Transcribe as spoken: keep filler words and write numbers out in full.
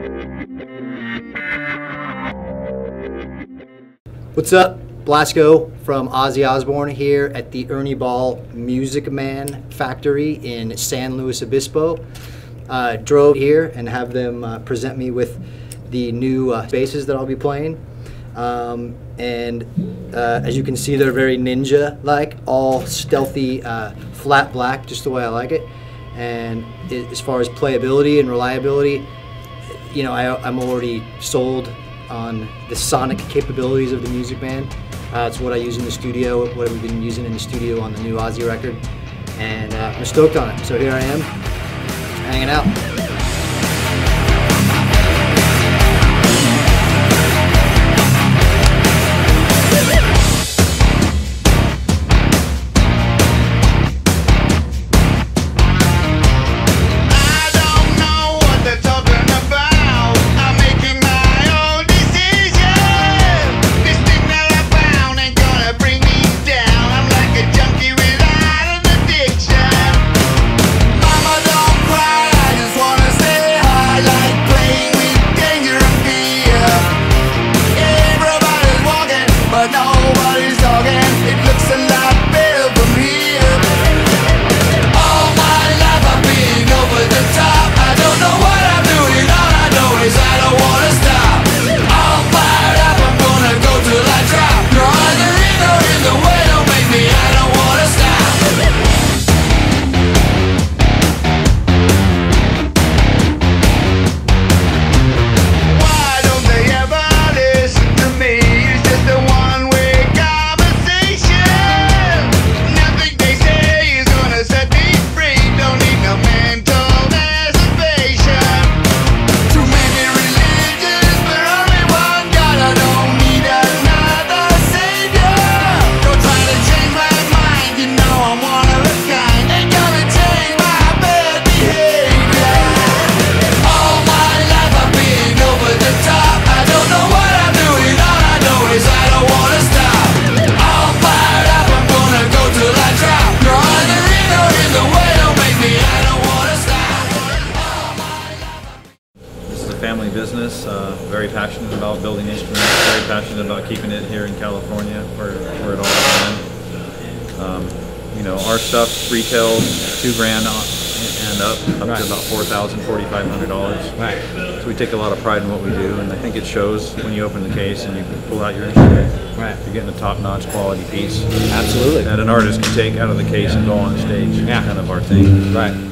What's up? Blasko from Ozzy Osbourne here at the Ernie Ball Music Man factory in San Luis Obispo. Uh, drove here and have them uh, present me with the new uh, basses that I'll be playing. Um, and uh, as you can see, they're very ninja-like, all stealthy, uh, flat black, just the way I like it. And it, as far as playability and reliability, you know, I, I'm already sold on the sonic capabilities of the Music Man. Uh, it's what I use in the studio, what we've been using in the studio on the new Ozzy record, and uh, I'm stoked on it. So here I am, hanging out. Business, uh, very passionate about building instruments, very passionate about keeping it here in California where, where it all began. Um, you know, our stuff retails two grand and up, up right. to about four thousand, forty-five hundred dollars. Right. So we take a lot of pride in what we do, and I think it shows when you open the case and you pull out your instrument. Right. You're getting a top-notch quality piece. Absolutely. That an artist can take out of the case and go on stage. Yeah. Kind of our thing. Right.